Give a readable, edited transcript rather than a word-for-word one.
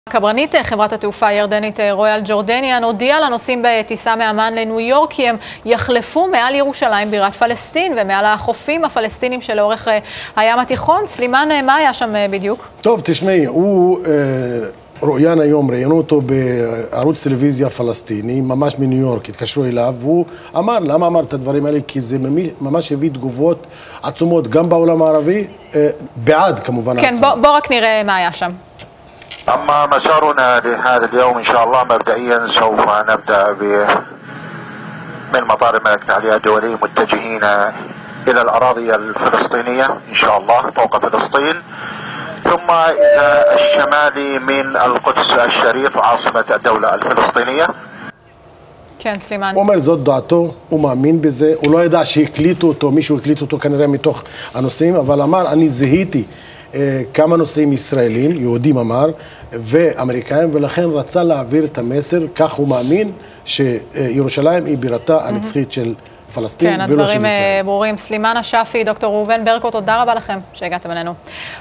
קברניט חברת התעופה הירדנית רויאל ג'ורדניאן הודיעה לנוסעים בטיסה מאמן לניו יורק כי הם יחלפו מעל ירושלים בירת פלסטין ומעל החופים הפלסטינים שלאורך הים התיכון. סלימן, מה היה שם בדיוק? טוב, תשמעי, הוא רואיין היום, ראיינו אותו בערוץ טלוויזיה פלסטיני, ממש מניו יורק, התקשרו אליו, והוא אמר, למה אמר את הדברים האלה? כי זה ממש הביא תגובות עצומות גם בעולם הערבי, בעד כמובן ההצעה. כן, בוא רק נראה מה היה שם. أما مسارنا لهذا اليوم إن شاء الله مبدئيا سوف نبدأ من مطار الملك علي الدولي متجهين إلى الأراضي الفلسطينية إن شاء الله فوق فلسطين ثم إلى الشمال من القدس الشريف عاصمة الدولة الفلسطينية. כן, סלימן. הוא אומר זאת דעתו, הוא מאמין בזה, הוא לא ידע שהקליטו אותו, מישהו הקליט אותו כנראה מתוך הנושאים, אבל אמר, אני זיהיתי כמה נושאים ישראלים, יהודים אמר, ואמריקאים, ולכן רצה להעביר את המסר, כך הוא מאמין שירושלים היא בירתה הנצחית של פלסטין ולא של ישראל. כן, הדברים ברורים. סלימן השאפי, דוקטור ראובן ברקו, תודה רבה לכם שהגעתם אלינו.